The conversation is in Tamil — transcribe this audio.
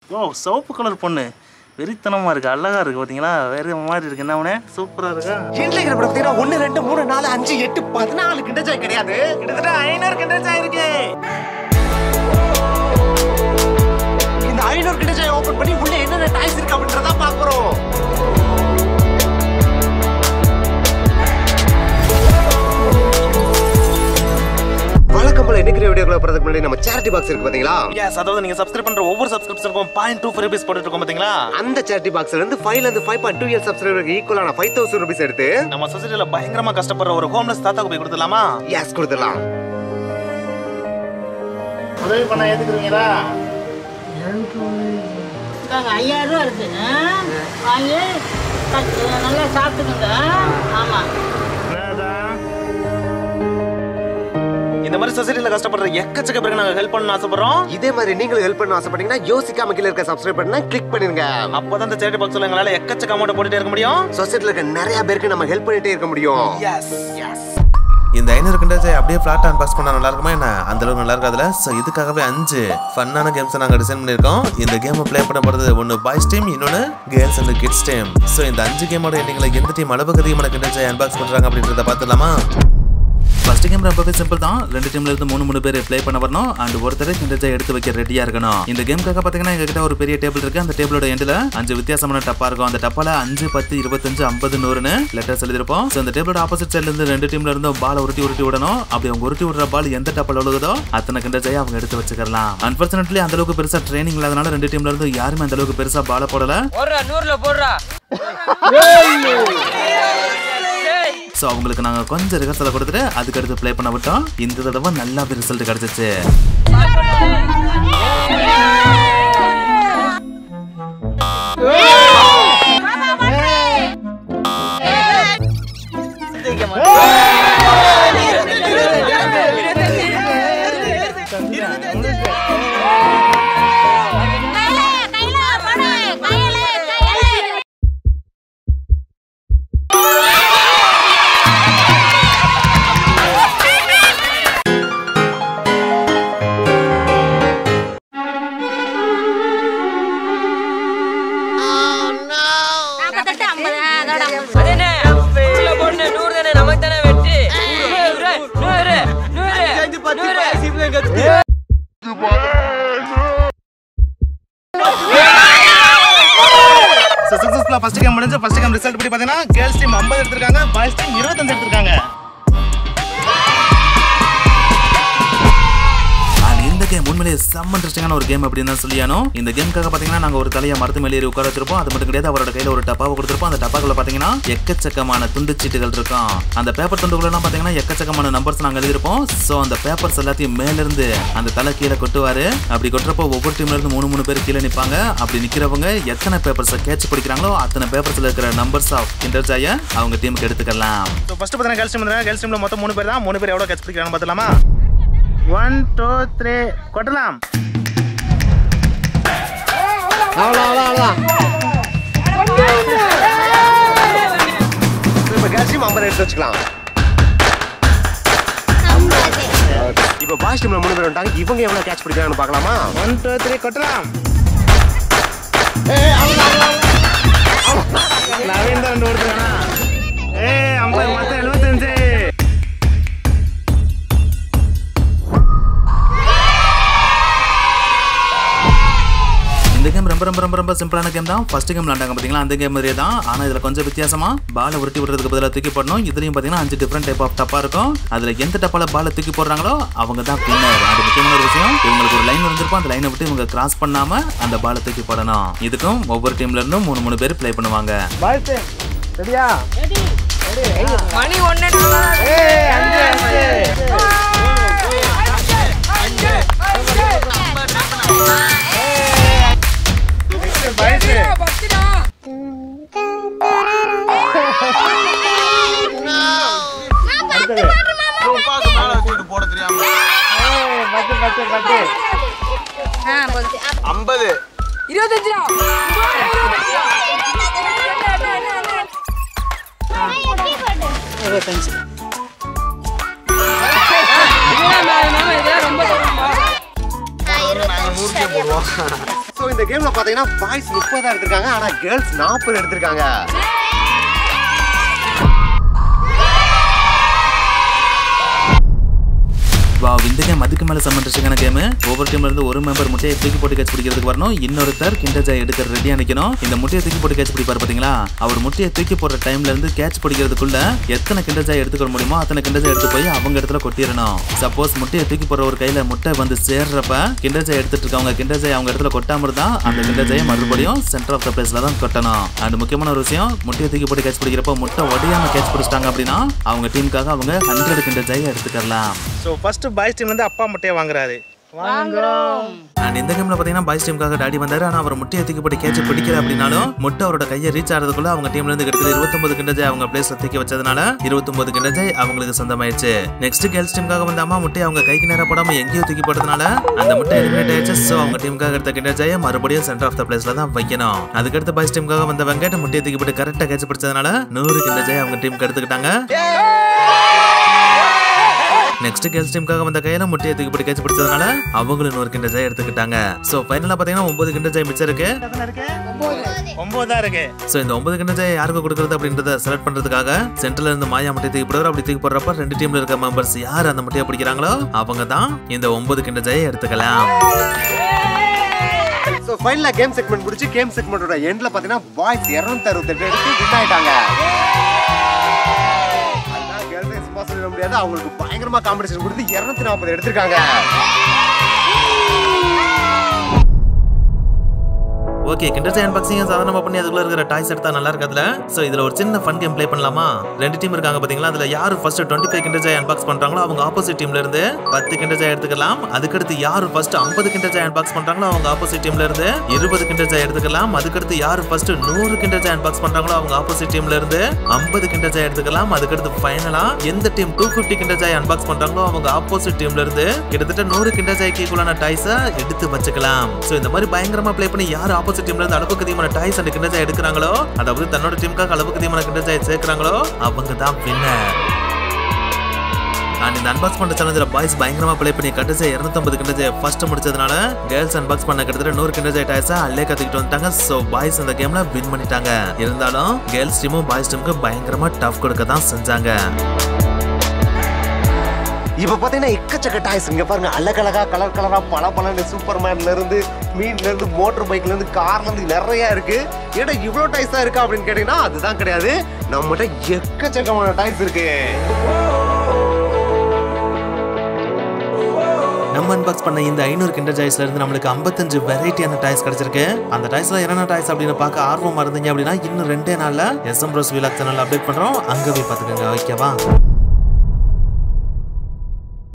ஓ சிவப்பு கலர் பொண்ணு வெறித்தனமா இருக்கு, அழகா இருக்கு பாத்தீங்களா, வேற மாதிரி இருக்கு. என்ன அவனே சூப்பரா இருக்கா. என்கிட்ட பாத்தீங்கன்னா 1 2 3 4 5 8 14 கிண்டர் ஜாய் கிடையாது, கிட்டத்தட்ட 500 கிண்டர் ஜாய் இருக்கு. இந்த 500 கிண்டர் ஜாய் ஓபன் பண்ணி உள்ள என்னென்ன டாய்ஸ் இருக்கு அப்படின்றத பாக்குறோம். வணக்கம் போல இன்னைக்கு வீடியோக்குள்ள போறதுக்கு முன்னாடி நம்ம சேரிட்டி பாக்ஸ் இருக்கு பாத்தீங்களா? எஸ், அதாவது நீங்க சப்ஸ்கிரைப் பண்ற ஒவ்வொரு சப்ஸ்கிரிப்ஷனுக்கும் 0.25 ரூபீஸ் போட்டுட்டு இருக்கோம் பாத்தீங்களா? அந்த சேரிட்டி பாக்ஸ்ல இருந்து 5 ல இருந்து 5.2 இயர் சப்ஸ்கிரைபருக்கு ஈக்குவலான 5000 ரூபீஸ் எடுத்து நம்ம சொசைட்டில பயங்கரமா கஷ்டப்படுற ஒரு ஹோம்லெஸ் தாத்தாக்கு போய் கொடுத்துடலாமா? எஸ், கொடுத்துடலாம். உதவி பண்ண ஏத்துக்கிறீங்களா? 5000 ரூபா இருக்கு, வாங்கி நல்லா சாப்பிட்டுக்கோங்க. ஆமா, இந்த மாதிரி சொசைட்டில கஷ்டப்படுற எக்கச்சக்க பேருக்கு நாங்க ஹெல்ப் பண்ண ஆசைப்படுறோம். இதே மாதிரி நீங்களும் ஹெல்ப் பண்ண ஆசைப்பட்டீங்கன்னா யோசிக்காம கீழ இருக்க சப்ஸ்கிரைப் பட்டனை கிளிக் பண்ணிருங்க. அப்பதான் இந்த சேரிட்டி பாக்ஸ்ல எங்களால எக்கச்சக்க அமௌண்ட் போட்டுட்டே இருக்க முடியும். சொசைட்டில இருக்க நிறைய பேருக்கு நம்ம ஹெல்ப் பண்ணிட்டே இருக்க முடியும். Yes yes. இந்த 500 கிண்டர் ஜாய் அப்படியே ஃபிளாட் அன்பாக்ஸ் பண்ணா நல்லா இருக்குமா என்ன? அந்த அளவுக்கு நல்லா இருக்காதுல. சோ இதுக்காகவே 5 ஃபன்னான கேம்ஸ் நாங்க டிசைன் பண்ணிருக்கோம். இந்த கேம் ப்ளே பண்ண போறது ஒன்னு பாய்ஸ் டீம், இன்னொன்னு girls and kids team. So இந்த 5 கேமோட எண்டிங்ல எந்த டீம் அளவுக்கு அதிகமான கிண்டர் ஜாய் அன்பாக்ஸ் பண்றாங்க அப்படின்றத பார்த்துடலாமா? ஃபர்ஸ்ட் கேம் ரொம்பவே சிம்பிள் தான். 2 டீம்ல இருந்து 3 பேர் ப்ளே பண்ண வரணும் அண்ட் ஒருத்தர் கிண்டர் ஜாய் எடுத்து வைக்க ரெடியா இருக்கணும். இந்த கேமுக்காக பாத்தீங்கன்னா எங்க கிட்ட ஒரு பெரிய டேபிள் இருக்கு. அந்த டேபிளோட எண்ட்ல 5 வித்தியாசமான டப்பா இருக்கும். அந்த டப்பால 5 10 25 50 100ன்னு லெட்டர்ஸ் எழுதிருப்போம். சோ இந்த டேபிளோட ஆப்போசிட் சைடுல இருந்து 2 டீம்ல இருந்து பால் உருட்டி விடணும். அப்படி அவங்க உருட்டி விடுற பால் எந்த டப்பால விழுகுதோ அத்தனை கிண்டர் ஜாய் அவங்க எடுத்து வச்சுக்கலாம். அன்பார்ச்சுனேட்லி அந்த அளவுக்கு பெருசா ட்ரைனிங் இல்லாதனால 2 டீம்ல இருந்து யாருமே அந்த அளவுக்கு பெருசா பால போடல. போடுறா 100ல போடுறா. சோ அவங்களுக்கு நாங்க கொஞ்சம் ரிஹர்சல் கொடுத்துட்டு அதுக்கு அடுத்து ப்ளே பண்ண விட்டோம். இந்த தடவை நல்லா ரிசல்ட் கிடைச்சிச்சு. ஃபர்ஸ்ட் கேம் முடிஞ்சு ஃபர்ஸ்ட் கேம் ரிசல்ட் படி பாத்தீங்கன்னா கேர்ள்ஸ் டீம் 50 எடுத்துருக்காங்க, பாய்ஸ் டீம் 25 எடுத்துருக்காங்க. இந்த கேம் உண்மையிலேயே செம்ம இன்ட்ரெஸ்டிங்கான ஒரு கேம் அப்படின்னு தான் சொல்லியானோ. இந்த கேமுக்காக பாத்தீங்கன்னா நாங்க ஒரு தலையை மரத்து மேலே ஏறி உட்கார வச்சிருப்போம். அது மட்டும் கிடையாது, அவரோட கையில ஒரு டப்பாவை கொடுத்திருப்போம். அந்த டப்பாக்குள்ள பாத்தீங்கன்னா எக்கச்சக்கமான துண்டு சீட்டுகள் இருக்கும். அந்த பேப்பர் துண்டுக்குள்ள எல்லாம் பாத்தீங்கன்னா எக்கச்சக்கமான நம்பர்ஸ் நாங்க எழுதிருப்போம். சோ அந்த பேப்பர்ஸ் எல்லாத்தையும் மேல இருந்து அந்த தலை கீழே கொட்டுவாரு. அப்படி கொட்டுறப்போ ஒவ்வொரு டீம்ல இருந்து 3 பேர் கீழே நிப்பாங்க. அப்படி நிக்கிறவங்க எத்தனை பேப்பர்ஸை கேட்ச் பிடிக்கிறாங்களோ அத்தனை பேப்பர்ஸ்ல இருக்கிற நம்பர்ஸ் ஆஃப் கிண்டர் ஜாயை அவங்க டீமுக்கு எடுத்துக்கலாம். சோ ஃபர்ஸ்ட் பாத்தீங்கன்னா கேர்ள்ஸ் டீம் கேர்ள்ஸ் டீம்ல மொத்தம் 3 பேர் தான். 3 பேர் எவ்வளவு கேட்ச் பிடிக்கிறாங்க பாத்தலாமா? 1 2 3 கொட்டலாம். அவ்வளவுதான். இப்ப கேர்ள்ஸ் டீம் 50 எடுத்து வச்சுக்கலாம். இப்ப பாய்ஸ் டீம்ல 3 பேர் வந்துட்டாங்க. இவங்க எவ்வளவு கேட்ச் பிடிக்கிறாங்கன்னு பார்க்கலாமா? 1 2 3 கொட்டலாம். நவீன் தான் 2 ஓடுறானா? 50 மொத்தம் 75. இந்த கேம் ரொம்ப ரொம்ப ரொம்ப ரொம்ப சிம்பிளான கேம் தான். ஃபர்ஸ்ட் கேம் விளையாண்டாங்க பாத்தீங்களா, அந்த கேம் மாதிரியே தான். ஆனா இதுல கொஞ்சம் வித்தியாசமா பாலை உருட்டி விடுறதுக்கு பதிலாக தூக்கி போடணும். இதுலயும் பாத்தீங்கன்னா 5 டிஃபரெண்ட் டைப் ஆஃப் டப்பா இருக்கும். அதுல எந்த டப்பால பாலை தூக்கி போடுறாங்களோ அவங்க தான் வின்னர். அது முக்கியமான ஒரு விஷயம். இவங்களுக்கு ஒரு லைன் வந்திருக்கும். அந்த லைனை விட்டு இவங்க கிராஸ் பண்ணாம அந்த பாலை தூக்கி போடணும். இதுக்கும் ஒவ்வொரு டீம்ல இருந்தும் 3 பேர் ப்ளே பண்ணுவாங்க. பாய்ஸ் டீம் ரெடியா? ரெடி. மணி 1 ஊருக்கே போடுவோம். சோ இந்த கேம்ல பாத்தீங்கன்னா பாய்ஸ் 30 எடுத்திருக்காங்க, ஆனா கேர்ள்ஸ் 40 எடுத்திருக்காங்க. இந்த கேம் அதுக்கு மேல சம்மந்தமான கேம். ஒவ்வொரு டீம்ல இருந்து ஒரு மெம்பர் முட்டையை தூக்கி போட்டு கேட்ச் பிடிக்கிறதுக்கு வரணும், இன்னொருத்தர் கிண்டர் ஜாய் எடுக்க ரெடியா நிக்கணும். இந்த முட்டையை தூக்கி போட்டு கேட்ச் பிடிப்பாரு பாத்தீங்களா, அவர் முட்டையை தூக்கி போடுற டைம்ல இருந்து கேட்ச் பிடிக்கிறதுக்குள்ள எத்தனை கிண்டர் ஜாய் எடுத்துக்க முடியுமோ அத்தனை கிண்டர் ஜாய் எடுத்து போய் அவங்க இடத்துல கொட்டிடணும். சப்போஸ் முட்டையை தூக்கி போற ஒரு கையில முட்டை வந்து சேர்றப்ப கிண்டர் ஜாய் எடுத்துட்டு இருக்கவங்க கிண்டர் ஜாய் அவங்க இடத்துல கொட்டாம இருந்தா அந்த கிண்டர் ஜாயை மறுபடியும் சென்டர் ஆஃப் த பிளேஸ்ல தான் கொட்டணும். அண்ட் முக்கியமான ஒரு விஷயம், முட்டையை தூக்கி போட்டு கேட்ச் பிடிக்கிறப்ப முட்டை உடையாம கேட்ச் பிடிச்சிட்டாங்க அப்படின்னா அவங்க டீமுக்காக அவங்க 100 கிண்டர் ஜாயை எடுத்துக்கலாம். ஸோ ஃபர்ஸ்ட் பாய்ஸ் டீம்ல இருந்து அப்பா முட்டையை வாங்குறாரு. அண்ட் இந்த கேம்ல பாத்தீங்கன்னா பாய்ஸ் டீமுக்காக டாடி வந்தாரு, ஆனா அவர் முட்டையை தூக்கி போட்டு கேட்ச் பிடிக்கல அப்படின்னாலும் முட்டை அவரோட கையை ரீச் ஆகிறதுக்குள்ள அவங்க டீம்ல இருந்து கிட்டத்தட்ட 29 கிண்டர் ஜாய் அவங்க பிளேஸ்ல தூக்கி வச்சதுனால 29 கிண்டர் ஜாய் அவங்களுக்கு சொந்தமாயிடுச்சு. நெக்ஸ்ட் கேர்ள்ஸ் டீமுக்காக வந்த அம்மா முட்டையை அவங்க கைக்கு நேரா போடாம எங்கேயோ தூக்கி போட்டதுனால அந்த முட்டை எலிமினேட் ஆயிடுச்சு. ஸோ அவங்க டீமுக்காக எடுத்த கிண்டர் ஜாயை மறுபடியும் சென்டர் ஆஃப் த பிளேஸ்ல தான் வைக்கணும். அதுக்கடுத்து பாய்ஸ் டீமுக்காக வந்த வெங்கட் முட்டையை தூக்கி போட்டு கரெக்டா கேட்ச் பிடிச்சதுனால 100 கிண்டர் ஜாய் அவங்க டீமுக்கு எடுத்துக்கிட்டாங்க. நெக்ஸ்ட் கேர்ள்ஸ் டீமுக்காக வந்த கையில முட்டையை தூக்கி போட்டு கேட்ச் பிடிச்சதுனால அவங்களும் 100 கிண்டர் ஜாய் எடுத்துக்கிட்டாங்க. சோ ஃபைனலா பாத்தீங்கன்னா 9 கிண்டர் ஜாய் மிச்சம் இருக்கு. 9 இருக்கு. சோ இந்த 9 கிண்டர் ஜாய் யாருக்கு கொடுக்கறது அப்படின்றத செலக்ட் பண்றதுக்காக சென்டர்ல இருந்து மாயா முட்டையை தூக்கி போடுறாரு. அப்படி தூக்கி போடுறப்ப ரெண்டு டீம்ல இருக்க மெம்பர்ஸ் யார் அந்த முட்டையை பிடிக்கிறாங்களோ அவங்க தான் இந்த 9 கிண்டர் ஜாயை எடுத்துக்கலாம். சோ ஃபைனலா கேம் செக்மெண்ட் முடிச்சு கேம் செக்மெண்டோட எண்ட்ல பாத்தீங்கன்னா பாய்ஸ் 268 எடுத்து வின் ஆயிட்டாங்க. சொல்ல முடியாது, அவங்களுக்கு பயங்கரமா காம்படிஷன் கொடுத்து 240 எடுத்திருக்காங்க. ஓகே, கிண்டர் ஜாய் அன்பாக்சிங் சாதாரணமா பண்ணி அதுக்குள்ள இருக்கிற டாய்ஸ் எடுத்தா நல்லா இருக்காதுல. சோ இதுல ஒரு சின்ன ஃபன் கேம் ப்ளே பண்ணலாமா? ரெண்டு டீம் இருக்காங்க பாத்தீங்களா, அதுல யாரு ஃபர்ஸ்ட் 25 கிண்டர் ஜாய் அன்பாக்ஸ் பண்றாங்களோ அவங்க ஆப்போசிட் டீம்ல இருந்து 10 கிண்டர் ஜாய் எடுத்துக்கலாம். அதுக்கடுத்து யாரு ஃபர்ஸ்ட் 50 கிண்டர் ஜாய் அன்பாக்ஸ் பண்றாங்களோ அவங்க ஆப்போசிட் டீம்ல இருந்து 20 கிண்டர் ஜாய் எடுத்துக்கலாம். அதுக்கடுத்து யாரு ஃபர்ஸ்ட் 100 கிண்டர் ஜாய் அன்பாக்ஸ் பண்றாங்களோ அவங்க ஆப்போசிட் டீம்ல இருந்து 50 கிண்டர் ஜாய் எடுத்துக்கலாம். அதுக்கடுத்து ஃபைனலா எந்த டீம் 250 கிண்டர் ஜாய் அன்பாக்ஸ் பண்றாங்களோ அவங்க ஆப்போசிட் டீம்ல இருந்து கிட்டத்தட்ட 100 கிண்டர் ஜாய்க்கு ஈக்குவலான டாய்ஸை எடுத்து வச்சுக்கலாம். சோ இந்த மாதிரி பயங்கரமா ப்ளே பண்ணி யார் ஆப்போசிட் டீம்ல இருந்து அளவுக்கு அதிகமான டாய்ஸ் அண்ட் கிண்டர் ஜாய் எடுக்கிறாங்களோ, அதாவது தன்னோட டீமுக்காக அளவுக்கு அதிகமான கிண்டர் ஜாய் சேர்க்கிறாங்களோ அவங்க தான் வின்னர். அண்ட் இந்த அன்பாக்ஸ் பண்ற சேலஞ்சில் பாய்ஸ் பயங்கரமா ப்ளே பண்ணி கடைசி 250 கிண்டர் ஜாய் ஃபர்ஸ்ட் முடிச்சதுனால கேர்ள்ஸ் அன்பாக்ஸ் பண்ண கிட்டத்தட்ட 100 கிண்டர் ஜாய் டாய்ஸை அல்லே கத்துக்கிட்டு வந்துட்டாங்க. சோ பாய்ஸ் இந்த கேம்ல வின் பண்ணிட்டாங்க. இருந்தாலும் கேர்ள்ஸ் டீமும் பாய்ஸ் டீமுக்கு பயங்கரமா டஃப் கொடுக்க தான் செஞ்சாங்க. இப்ப பாத்தீங்கன்னா எக்கச்சக்க டாய்ஸ் இங்க பாருங்க, அழகழகா கலர் கலரா பல சூப்பர்மேன்ல இருந்து மீன்ல இருந்து மோட்டர் பைக்ல இருந்து கார்ல இருந்து நிறைய இருக்கு. ஏடா இவ்வளவு டாய்ஸா இருக்கா அப்படின்னு கேட்டீங்கன்னா அதுதான் கிடையாது, நம்மகிட்ட எக்கச்சக்கமான டாய்ஸ் இருக்கு. நம்ம அன்பாக்ஸ் பண்ண இந்த 500 கிண்டர் ஜாய்ஸ்ல இருந்து நம்மளுக்கு 55 வெரைட்டியான டாய்ஸ் கிடைச்சிருக்கு. அந்த டாய்ஸ்ல என்னென்ன டாய்ஸ் அப்படின்னு பார்க்க ஆர்வமா இருந்தீங்க அப்படின்னா இன்னும் 2 நாள்ல SM Bros Vlog channel update பண்றோம், அங்க போய் பாத்துக்கோங்க. ஓகேவா?